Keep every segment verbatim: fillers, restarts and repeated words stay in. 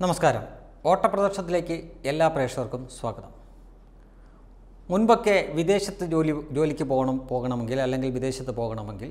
നമസ്കാരം. ഓട്ടപ്രദർശനത്തിലേക്ക് എല്ലാ പ്രേക്ഷകർക്കും സ്വാഗതം. മുൻപൊക്കെ വിദേശത്ത് ജോലി ജോലിക്ക് പോകണം പോകണമെങ്കിൽ അല്ലെങ്കിൽ വിദേശത്ത് പോകണമെങ്കിൽ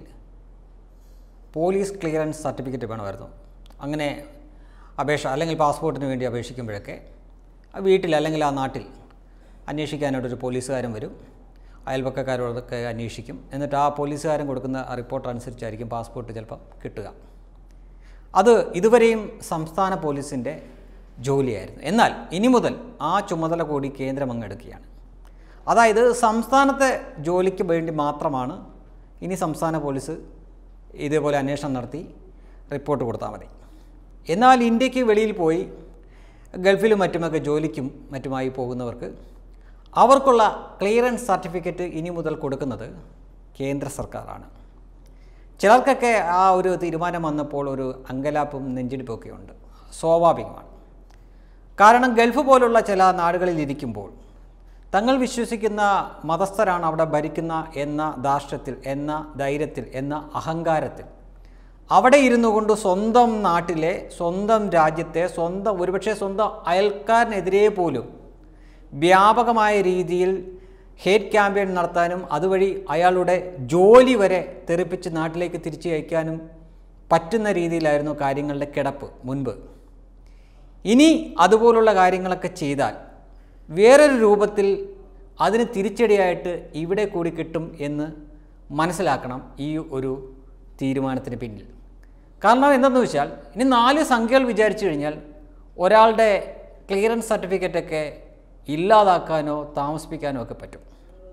പോലീസ് ക്ലിയറൻസ് സർട്ടിഫിക്കറ്റ് വേണമായിരുന്നു. അങ്ങനെ അപേക്ഷ അല്ലെങ്കിൽ പാസ്പോർട്ടിന് വേണ്ടി അപേക്ഷിക്കുമ്പോഴൊക്കെ വീട്ടിൽ അല്ലെങ്കിൽ ആ നാട്ടിൽ അന്വേഷിക്കാനായിട്ടൊരു പോലീസുകാരൻ വരും. അയൽപക്കക്കാരോടൊക്കെ അന്വേഷിക്കും. എന്നിട്ട് ആ പോലീസുകാരൻ കൊടുക്കുന്ന റിപ്പോർട്ട് അനുസരിച്ചായിരിക്കും പാസ്പോർട്ട് ചിലപ്പം കിട്ടുക. അത് ഇതുവരെയും സംസ്ഥാന പോലീസിൻ്റെ ജോലിയായിരുന്നു. എന്നാൽ ഇനി മുതൽ ആ ചുമതല കൂടി കേന്ദ്രം അങ്ങെടുക്കുകയാണ്. അതായത് സംസ്ഥാനത്തെ ജോലിക്ക് വേണ്ടി മാത്രമാണ് ഇനി സംസ്ഥാന പോലീസ് ഇതേപോലെ അന്വേഷണം നടത്തി റിപ്പോർട്ട് കൊടുത്താൽ മതി. എന്നാൽ ഇന്ത്യക്ക് വെളിയിൽ പോയി ഗൾഫിലും മറ്റുമൊക്കെ ജോലിക്കും മറ്റുമായി പോകുന്നവർക്ക് അവർക്കുള്ള ക്ലിയറൻസ് സർട്ടിഫിക്കറ്റ് ഇനി മുതൽ കൊടുക്കുന്നത് കേന്ദ്ര സർക്കാരാണ്. ചിലർക്കൊക്കെ ആ ഒരു തീരുമാനം വന്നപ്പോൾ ഒരു അങ്കലാപ്പും നെഞ്ചിടിപ്പൊക്കെ ഉണ്ട്. സ്വാഭാവികമാണ്. കാരണം ഗൾഫ് പോലുള്ള ചില നാടുകളിൽ ഇരിക്കുമ്പോൾ തങ്ങൾ വിശ്വസിക്കുന്ന മതസ്ഥരാണ് അവിടെ ഭരിക്കുന്ന എന്ന ധാർഷ്ട്യത്തിൽ, എന്ന ധൈര്യത്തിൽ, എന്ന അഹങ്കാരത്തിൽ അവിടെ ഇരുന്നു കൊണ്ട് സ്വന്തം നാട്ടിലെ, സ്വന്തം രാജ്യത്തെ, സ്വന്തം ഒരുപക്ഷെ സ്വന്തം അയൽക്കാരനെതിരെ പോലും വ്യാപകമായ രീതിയിൽ ഹേറ്റ് ക്യാമ്പയിൻ നടത്താനും അതുവഴി അയാളുടെ ജോലി വരെ തെറിപ്പിച്ച് നാട്ടിലേക്ക് തിരിച്ചു അയക്കാനും പറ്റുന്ന രീതിയിലായിരുന്നു കാര്യങ്ങളുടെ കിടപ്പ് മുൻപ്. ഇനി അതുപോലുള്ള കാര്യങ്ങളൊക്കെ ചെയ്താൽ വേറൊരു രൂപത്തിൽ അതിന് തിരിച്ചടിയായിട്ട് ഇവിടെ കൂടി കിട്ടും എന്ന് മനസ്സിലാക്കണം ഈ ഒരു തീരുമാനത്തിന് പിന്നിൽ. കാരണം എന്തെന്ന് വെച്ചാൽ ഇനി നാല് സംഖ്യകൾ വിചാരിച്ചു കഴിഞ്ഞാൽ ഒരാളുടെ ക്ലിയറൻസ് സർട്ടിഫിക്കറ്റൊക്കെ ഇല്ലാതാക്കാനോ താമസിപ്പിക്കാനോ ഒക്കെ പറ്റും.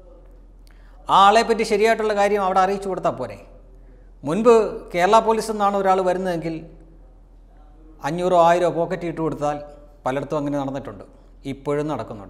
ആ ആളെപ്പറ്റി ശരിയായിട്ടുള്ള കാര്യം അവിടെ അറിയിച്ചു കൊടുത്താൽ പോരെ. മുൻപ് കേരള പോലീസിൽ നിന്നാണ് ഒരാൾ വരുന്നതെങ്കിൽ അഞ്ഞൂറോ ആയിരോ പോക്കറ്റ് ഇട്ട് കൊടുത്താൽ പലയിടത്തും അങ്ങനെ നടന്നിട്ടുണ്ട്, ഇപ്പോഴും നടക്കുന്നുണ്ട്.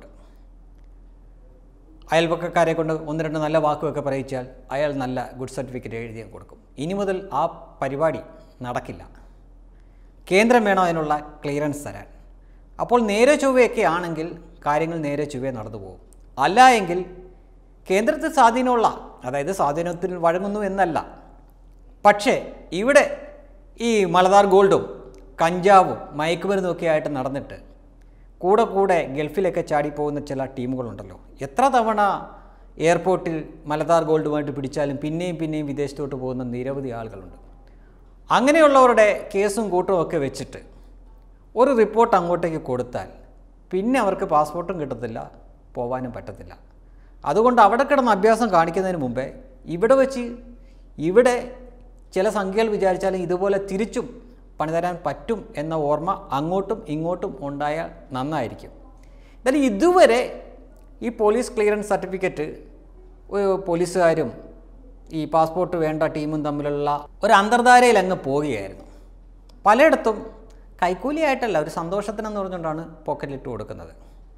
അയൽപക്കക്കാരെ കൊണ്ട് ഒന്ന് രണ്ട് നല്ല വാക്കുമൊക്കെ പറയിച്ചാൽ അയാൾ നല്ല ഗുഡ് സർട്ടിഫിക്കറ്റ് എഴുതി കൊടുക്കും. ഇനി മുതൽ ആ പരിപാടി നടക്കില്ല. കേന്ദ്രം വേണം അതിനുള്ള ക്ലിയറൻസ് തരാൻ. അപ്പോൾ നേരെ ചൊവ്വയൊക്കെ ആണെങ്കിൽ കാര്യങ്ങൾ നേരെ ചൊവ്വയെ നടന്നു പോകും. അല്ല എങ്കിൽ കേന്ദ്രത്തിൽ സ്വാധീനമുള്ള, അതായത് സ്വാധീനത്തിൽ വഴങ്ങുന്നു എന്നല്ല, പക്ഷേ ഇവിടെ ഈ മലബാർ ഗോൾഡും കഞ്ചാവും മയക്കുമരുന്നും ഒക്കെ ആയിട്ട് നടന്നിട്ട് കൂടെ കൂടെ ഗൾഫിലൊക്കെ ചാടിപ്പോകുന്ന ചില ടീമുകളുണ്ടല്ലോ. എത്ര തവണ എയർപോർട്ടിൽ മലബാർ ഗോൾഡുമായിട്ട് പിടിച്ചാലും പിന്നെയും പിന്നെയും വിദേശത്തോട്ട് പോകുന്ന നിരവധി ആളുകളുണ്ട്. അങ്ങനെയുള്ളവരുടെ കേസും കൂട്ടവും ഒക്കെ വെച്ചിട്ട് ഒരു റിപ്പോർട്ട് അങ്ങോട്ടേക്ക് കൊടുത്താൽ പിന്നെ അവർക്ക് പാസ്പോർട്ടും കിട്ടത്തില്ല, പോകാനും പറ്റത്തില്ല. അതുകൊണ്ട് അവിടെ കിടന്ന് അഭ്യാസം കാണിക്കുന്നതിന് മുമ്പേ ഇവിടെ വെച്ച് ഇവിടെ ചില സംഖ്യകൾ വിചാരിച്ചാലും ഇതുപോലെ തിരിച്ചും പണിതരാൻ പറ്റും എന്ന ഓർമ്മ അങ്ങോട്ടും ഇങ്ങോട്ടും ഉണ്ടായാൽ നന്നായിരിക്കും. എന്നാലും ഇതുവരെ ഈ പോലീസ് ക്ലിയറൻസ് സർട്ടിഫിക്കറ്റ് പോലീസുകാരും ഈ പാസ്പോർട്ട് വേണ്ട ടീമും തമ്മിലുള്ള ഒരു അന്തർധാരയിൽ അങ്ങ് പോവുകയായിരുന്നു. പലയിടത്തും കൈക്കൂലിയായിട്ടല്ല, ഒരു സന്തോഷത്തിനെന്ന് പറഞ്ഞുകൊണ്ടാണ് പോക്കറ്റിലിട്ട് കൊടുക്കുന്നത്.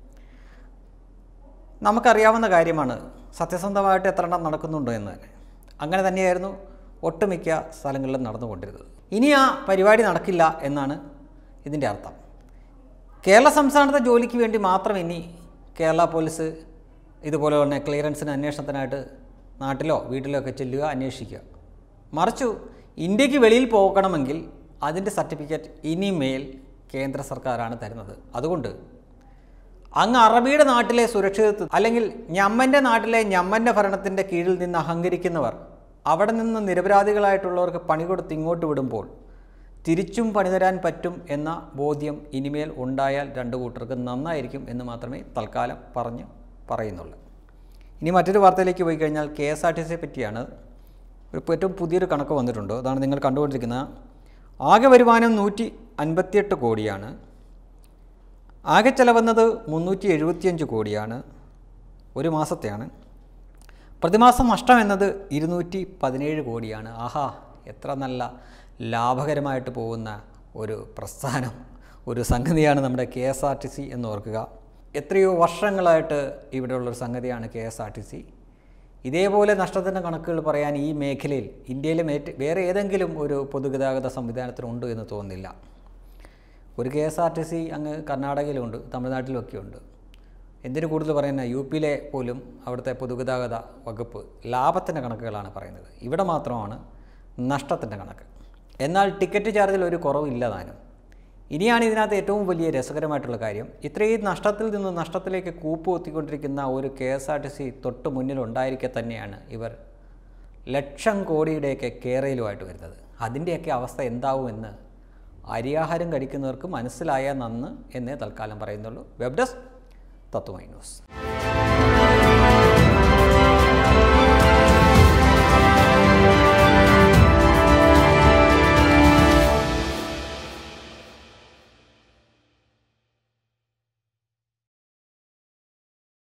നമുക്കറിയാവുന്ന കാര്യമാണ് സത്യസന്ധമായിട്ട് എത്ര എണ്ണം നടക്കുന്നുണ്ടോ എന്ന് തന്നെ. അങ്ങനെ തന്നെയായിരുന്നു ഒട്ടുമിക്ക സ്ഥലങ്ങളിലും നടന്നുകൊണ്ടിരുന്നത്. ഇനി ആ പരിപാടി നടക്കില്ല എന്നാണ് ഇതിൻ്റെ അർത്ഥം. കേരള സംസ്ഥാനത്തെ ജോലിക്ക് വേണ്ടി മാത്രം ഇനി കേരള പോലീസ് ഇതുപോലെ തന്നെ ക്ലിയറൻസിന് അന്വേഷണത്തിനായിട്ട് നാട്ടിലോ വീട്ടിലോ ഒക്കെ ചെല്ലുക, അന്വേഷിക്കുക. മറിച്ചു ഇന്ത്യക്ക് വെളിയിൽ പോകണമെങ്കിൽ അതിൻ്റെ സർട്ടിഫിക്കറ്റ് ഇനിമേൽ കേന്ദ്ര സർക്കാരാണ് തരുന്നത്. അതുകൊണ്ട് അങ്ങ് അറബിയുടെ നാട്ടിലെ സുരക്ഷിതത്വം അല്ലെങ്കിൽ ഞമ്മൻ്റെ നാട്ടിലെ ഞമ്മൻ്റെ ഭരണത്തിൻ്റെ കീഴിൽ നിന്ന് അഹങ്കരിക്കുന്നവർ അവിടെ നിന്ന് നിരപരാധികളായിട്ടുള്ളവർക്ക് പണി കൊടുത്ത് ഇങ്ങോട്ട് വിടുമ്പോൾ തിരിച്ചും പണിതരാൻ പറ്റും എന്ന ബോധ്യം ഇനിമേൽ ഉണ്ടായാൽ രണ്ടു കൂട്ടർക്ക് നന്നായിരിക്കും എന്ന് മാത്രമേ തൽക്കാലം പറഞ്ഞ് പറയുന്നുള്ളൂ. ഇനി മറ്റൊരു വാർത്തയിലേക്ക് പോയി കഴിഞ്ഞാൽ കെ എസ് ആർ ടി സിയെ പറ്റിയാണ്. ഒരു ഏറ്റവും പുതിയൊരു കണക്ക് വന്നിട്ടുണ്ട്. അതാണ് നിങ്ങൾ കണ്ടുകൊണ്ടിരിക്കുന്ന. ആകെ വരുമാനം നൂറ്റി അൻപത്തിയെട്ട് കോടിയാണ്. ആകെ ചെലവെന്നത് മുന്നൂറ്റി എഴുപത്തിയഞ്ച് കോടിയാണ്. ഒരു മാസത്തെയാണ്. പ്രതിമാസം നഷ്ടം എന്നത് ഇരുന്നൂറ്റി പതിനേഴ് കോടിയാണ്. ആഹാ, എത്ര നല്ല ലാഭകരമായിട്ട് പോകുന്ന ഒരു പ്രസ്ഥാനം, ഒരു സംഗതിയാണ് നമ്മുടെ K S R T C എന്ന് ഓർക്കുക. എത്രയോ വർഷങ്ങളായിട്ട് ഇവിടെയുള്ളൊരു സംഗതിയാണ് K S R T C. ഇതേപോലെ നഷ്ടത്തിൻ്റെ കണക്കുകൾ പറയാൻ ഈ മേഖലയിൽ ഇന്ത്യയിലെ മറ്റ് വേറെ ഏതെങ്കിലും ഒരു പൊതുഗതാഗത സംവിധാനത്തിനുണ്ട് എന്ന് തോന്നുന്നില്ല. ഒരു K S R T C അങ്ങ് കർണാടകയിലുണ്ട്, തമിഴ്നാട്ടിലൊക്കെ ഉണ്ട്. എന്തിനു കൂടുതൽ പറയുന്ന യു പിയിലെ പോലും അവിടുത്തെ പൊതുഗതാഗത വകുപ്പ് ലാഭത്തിൻ്റെ കണക്കുകളാണ് പറയുന്നത്. ഇവിടെ മാത്രമാണ് നഷ്ടത്തിൻ്റെ കണക്ക്. എന്നാൽ ടിക്കറ്റ് ചാർജിൽ ഒരു കുറവില്ല താനും. ഇനിയാണ് ഇതിനകത്ത് ഏറ്റവും വലിയ രസകരമായിട്ടുള്ള കാര്യം. ഇത്രയും നഷ്ടത്തിൽ നിന്ന് നഷ്ടത്തിലേക്ക് കൂപ്പ് കുത്തിക്കൊണ്ടിരിക്കുന്ന ഒരു K S R T C തൊട്ട് മുന്നിലുണ്ടായിരിക്കെ തന്നെയാണ് ഇവർ ലക്ഷം കോടിയുടെയൊക്കെ കേരയിലുമായിട്ട് വരുന്നത്. അതിൻ്റെയൊക്കെ അവസ്ഥ എന്താവുമെന്ന് അരിയാഹാരം കഴിക്കുന്നവർക്ക് മനസ്സിലായ നന്ന് എന്നേ തൽക്കാലം പറയുന്നുള്ളൂ. Web desk Tatwamayi news.